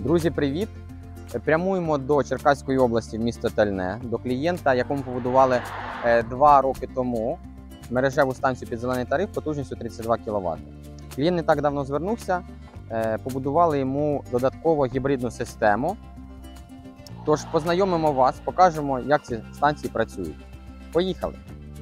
Друзі, привіт! Прямуємо до Черкаської області в місто Тальне, до клієнта, якому побудували 2 роки тому мережеву станцію під зелений тариф потужністю 32 кВт. Клієнт не так давно звернувся, побудували йому додатково гібридну систему. Тож познайомимо вас, покажемо, як ці станції працюють. Поїхали!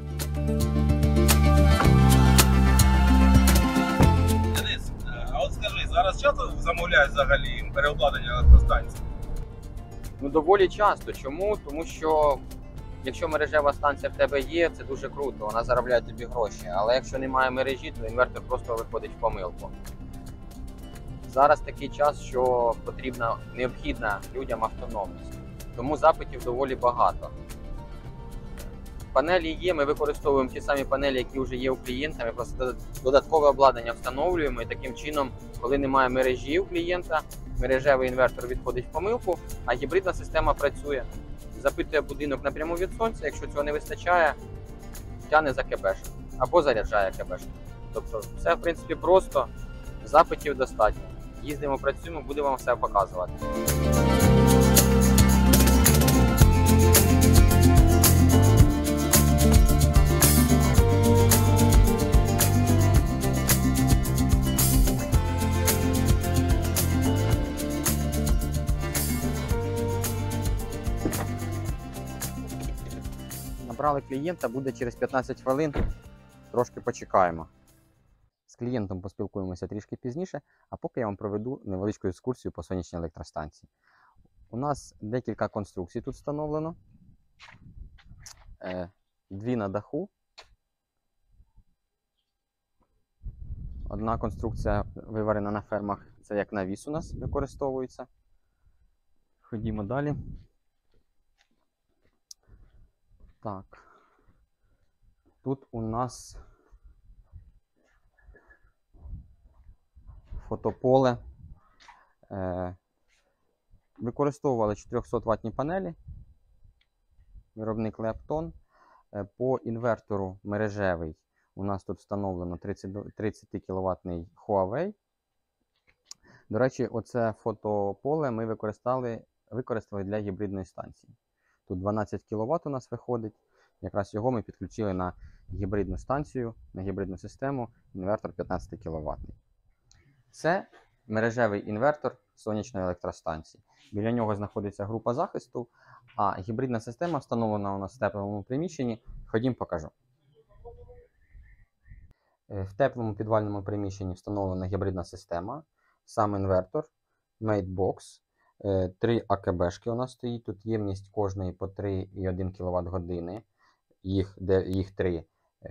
Денис, а от скажи, зараз часто замовляють взагалі переобладнання електростанцій? Доволі часто. Чому? Тому що якщо мережева станція в тебе є, це дуже круто, вона заробляє тобі гроші. Але якщо немає мережі, то інвертор просто виходить в помилку. Зараз такий час, що необхідна людям автономність. Тому запитів доволі багато. Панелі є, ми використовуємо ті самі панелі, які вже є у клієнта, ми просто додаткове обладнання встановлюємо і таким чином, коли немає мережі у клієнта, мережевий інвертор відходить в помилку, а гібридна система працює. Запитує будинок напряму від сонця, якщо цього не вистачає, тягне за КБШ або заряджає КБШ. Тобто все в принципі просто, запитів достатньо. Їздимо, працюємо, будемо вам все показувати. Набрали клієнта, буде через 15 хвилин, трошки почекаємо. З клієнтом поспілкуємося трішки пізніше, а поки я вам проведу невеличку екскурсію по сонячній електростанції. У нас декілька конструкцій тут встановлено. 2 на даху. Одна конструкція виварена на фермах, це як навіс у нас використовується. Ходімо далі. Так, тут у нас фотополе. Використовували 400 ваттні панелі, виробник Лептон. По інвертору мережевий у нас тут встановлено 30 кВт Huawei. До речі, оце фотополе ми використали для гібридної станції. Тут 12 кВт у нас виходить, якраз його ми підключили на гібридну станцію, на гібридну систему, інвертор 15 кВт. Це мережевий інвертор сонячної електростанції. Біля нього знаходиться група захисту, а гібридна система встановлена у нас в теплому приміщенні. Ходім, покажу. В теплому підвальному приміщенні встановлена гібридна система, сам інвертор, Matebox. 3 АКБшки у нас стоїть, тут ємність кожної по 3,1 кВт години, їх 3,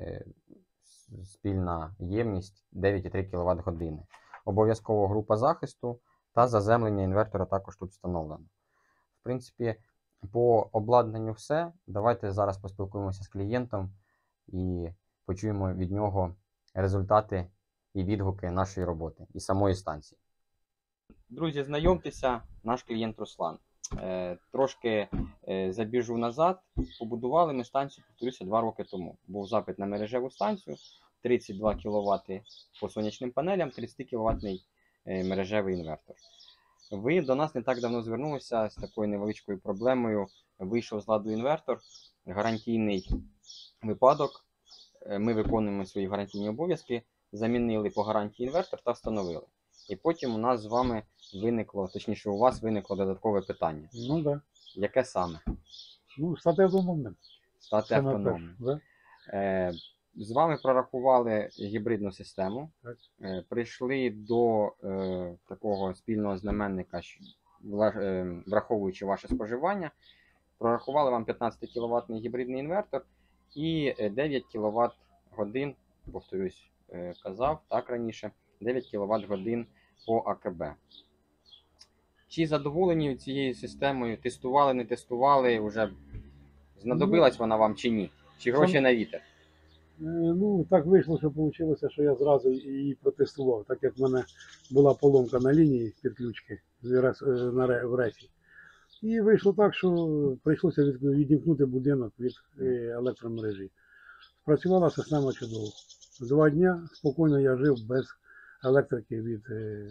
спільна ємність 9,3 кВт години. Обов'язково група захисту та заземлення інвертора також тут встановлено. В принципі, по обладнанню все. Давайте зараз поспілкуємося з клієнтом і почуємо від нього результати і відгуки нашої роботи і самої станції. Друзі, знайомтеся, наш клієнт Руслан. Трошки забіжу назад. Побудували ми станцію, повторюся, 2 роки тому. Був запит на мережеву станцію, 32 кВт по сонячним панелям, 30 кВт мережевий інвертор. Ви до нас не так давно звернулися з такою невеличкою проблемою. Вийшов з ладу інвертор, гарантійний випадок. Ми виконуємо свої гарантійні обов'язки, замінили по гарантії інвертор та встановили. І потім у нас з вами виникло, точніше у вас виникло додаткове питання. Ну так. Яке саме? Ну, стати автономним. Стати автономним. Да? З вами прорахували гібридну систему, Так. Прийшли до такого спільного знаменника, враховуючи ваше споживання, прорахували вам 15 кВт гібридний інвертор і 9 кВт годин, повторюсь, казав так раніше, 9 кВт годин по АКБ. Чи задоволені цією системою? Тестували, не тестували? Вже знадобилась вона вам чи ні? Чи гроші на вітер? Ну, так вийшло, що вийшло, що я зразу її протестував, так як в мене була поломка на лінії підключки в ресі. І вийшло так, що прийшлося відімкнути будинок від електромережі. Спрацювала система чудово. 2 дні спокійно я жив без електрики від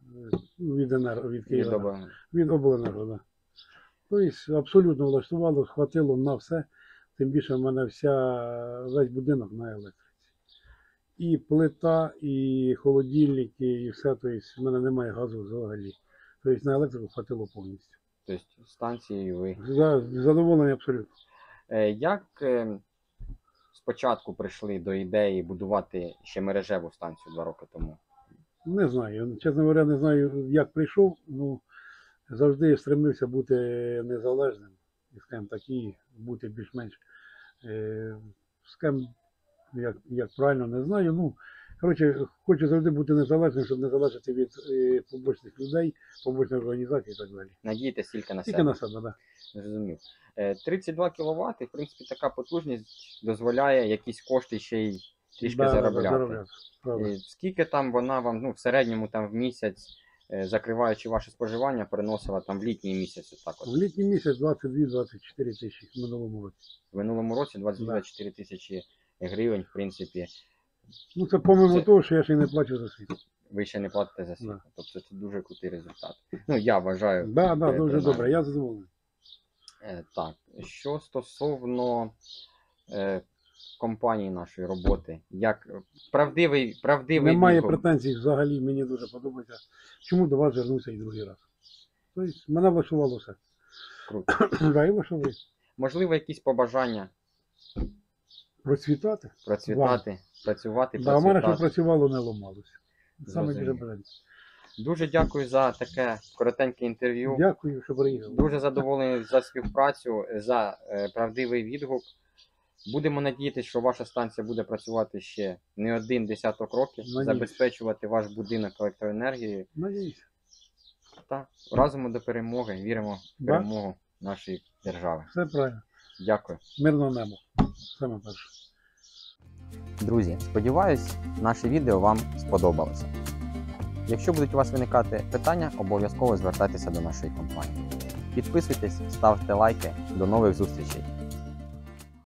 від енерго, від Києва. Добре. Від обленерго, да. Тобто абсолютно влаштувало, хватило на все. Тим більше в мене весь будинок на електриці. І плита, і холодильники, і все. Тобто в мене немає газу взагалі. Тобто на електрику хватило повністю. Тобто станцією ви. Задоволений абсолютно. Як спочатку прийшли до ідеї будувати ще мережеву станцію 2 роки тому? Не знаю. Чесно говоря, не знаю, як прийшов. Ну, завжди стремився бути незалежним. І, скажімо так, і бути більш-менш, скажімо, як правильно, не знаю. Ну, коротше, хочу завжди бути незалежним, щоб не залежати від побочних людей, побочних організацій і так далі. Надієтесь тільки на Тільки себе? на себе, так. Да. Зрозумів. 32 кВт, в принципі, така потужність дозволяє якісь кошти ще й трішки заробляти. Правда. Скільки там вона вам, ну, в середньому там в місяць, закриваючи ваше споживання, переносила там в літній місяць отак от? В літній місяць 22-24 тисячі в минулому році. В минулому році 22-24 тисячі гривень, в принципі, Ну, це помимо Це- того, що я ще й не плачу за світ. ви ще не платите за світло. Да. Тобто це дуже крутий результат. Ну, я вважаю. Так, дуже принаймні. добре, я задоволений. Так, що стосовно компанії нашої роботи, як правдивий Немає відгук. претензій взагалі, мені дуже подобається. Чому до вас звернувся і другий раз? Тобто, мене влаштувало все. Круто. Да, і влаштовує. Можливо, якісь побажання Процвітати. процвітати, працювати, Да, у мене що процвітати. працювало, не ламалося. Саме Зрозумів. дуже бажання. Дуже дякую за таке коротеньке інтерв'ю. Дякую, що приїхали. Дуже задоволений за співпрацю, за правдивий відгук. Будемо надіятися, що ваша станція буде працювати ще не 1 десяток років, Надіюсь. забезпечувати ваш будинок електроенергією. Надіюсь. Так, разом до перемоги, віримо в Да. перемогу нашої держави. Все правильно. Дякую. Мирного неба. Саме перше. Друзі, сподіваюсь, наше відео вам сподобалося. Якщо будуть у вас виникати питання, обов'язково звертайтеся до нашої компанії. Підписуйтесь, ставте лайки. До нових зустрічей!